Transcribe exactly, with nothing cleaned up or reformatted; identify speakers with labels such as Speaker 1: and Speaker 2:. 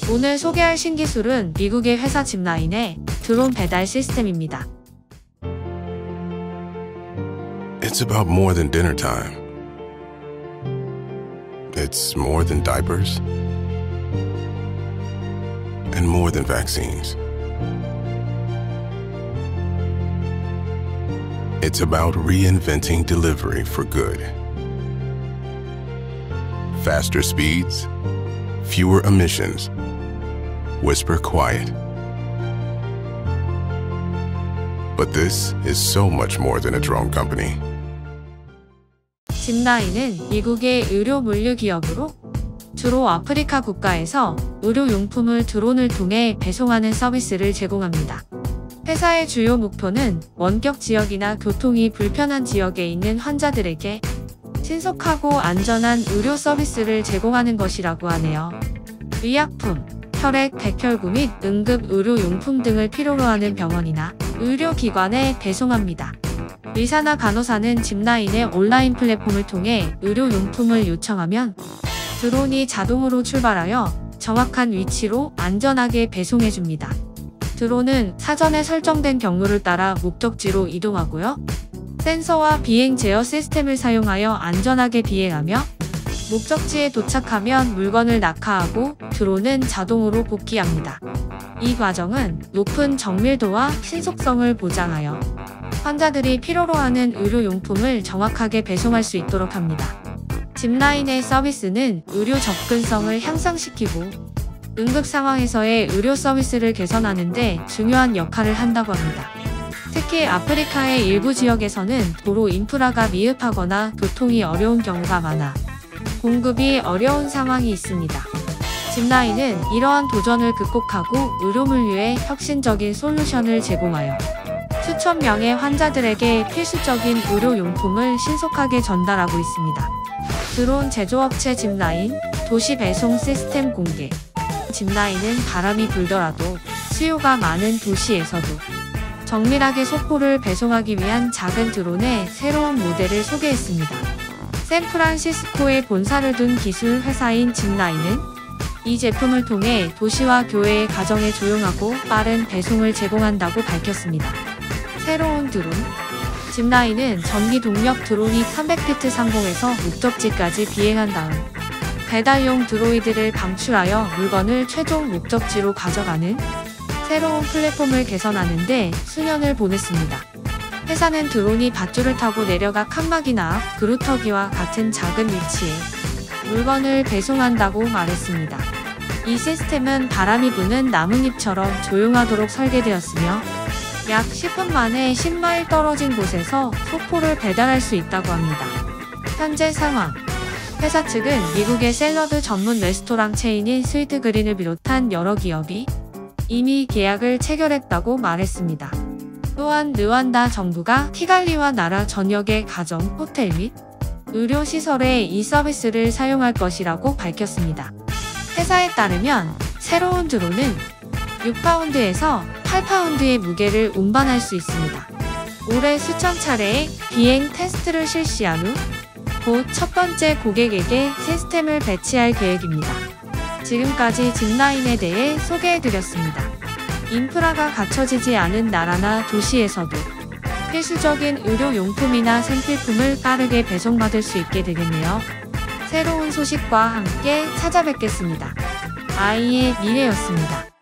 Speaker 1: 오늘 소개할 신기술은 미국의 회사 짚라인의 드론 배달 시스템입니다.
Speaker 2: It's about more than dinner time. It's more than diapers. And more than vaccines. It's about reinventing delivery for good. Faster speeds, fewer emissions. Whisper quiet. But this is so much more than a drone company.
Speaker 1: 짚라인은 미국의 의료 물류 기업으로 주로 아프리카 국가에서 의료용품을 드론을 통해 배송하는 서비스를 제공합니다. 회사의 주요 목표는 원격 지역이나 교통이 불편한 지역에 있는 환자들에게 신속하고 안전한 의료 서비스를 제공하는 것이라고 하네요. 의약품, 혈액, 백혈구 및 응급 의료용품 등을 필요로 하는 병원이나 의료기관에 배송합니다. 의사나 간호사는 짚라인의 온라인 플랫폼을 통해 의료용품을 요청하면 드론이 자동으로 출발하여 정확한 위치로 안전하게 배송해줍니다. 드론은 사전에 설정된 경로를 따라 목적지로 이동하고요. 센서와 비행 제어 시스템을 사용하여 안전하게 비행하며 목적지에 도착하면 물건을 낙하하고 드론은 자동으로 복귀합니다. 이 과정은 높은 정밀도와 신속성을 보장하여 환자들이 필요로 하는 의료용품을 정확하게 배송할 수 있도록 합니다. 짚라인의 서비스는 의료 접근성을 향상시키고 응급 상황에서의 의료 서비스를 개선하는 데 중요한 역할을 한다고 합니다. 특히 아프리카의 일부 지역에서는 도로 인프라가 미흡하거나 교통이 어려운 경우가 많아 공급이 어려운 상황이 있습니다. 짚라인은 이러한 도전을 극복하고 의료물류에 혁신적인 솔루션을 제공하여 수천 명의 환자들에게 필수적인 의료용품을 신속하게 전달하고 있습니다. 드론 제조업체 짚라인 도시 배송 시스템 공개. 짚라인은 바람이 불더라도 수요가 많은 도시에서도 정밀하게 소포를 배송하기 위한 작은 드론의 새로운 모델을 소개했습니다. 샌프란시스코에 본사를 둔 기술 회사인 짚라인은 이 제품을 통해 도시와 교외의 가정에 조용하고 빠른 배송을 제공한다고 밝혔습니다. 새로운 드론 짚라인은 전기 동력 드론이 삼백 피트 상공에서 목적지까지 비행한 다음 배달용 드로이드를 방출하여 물건을 최종 목적지로 가져가는 새로운 플랫폼을 개선하는 데 수년을 보냈습니다. 회사는 드론이 밧줄을 타고 내려가 칸막이나 그루터기와 같은 작은 위치에 물건을 배송한다고 말했습니다. 이 시스템은 바람이 부는 나뭇잎처럼 조용하도록 설계되었으며 약 십 분 만에 십 마일 떨어진 곳에서 소포를 배달할 수 있다고 합니다. 현재 상황 회사 측은 미국의 샐러드 전문 레스토랑 체인인 스위트그린을 비롯한 여러 기업이 이미 계약을 체결했다고 말했습니다. 또한 르완다 정부가 키갈리와 나라 전역의 가정, 호텔 및 의료시설에 이 서비스를 사용할 것이라고 밝혔습니다. 회사에 따르면 새로운 드론은 육 파운드에서 팔 파운드의 무게를 운반할 수 있습니다. 올해 수천 차례의 비행 테스트를 실시한 후 곧 첫 번째 고객에게 시스템을 배치할 계획입니다. 지금까지 짚라인에 대해 소개해드렸습니다. 인프라가 갖춰지지 않은 나라나 도시에서도 필수적인 의료용품이나 생필품을 빠르게 배송받을 수 있게 되겠네요. 새로운 소식과 함께 찾아뵙겠습니다. 아이의 미래였습니다.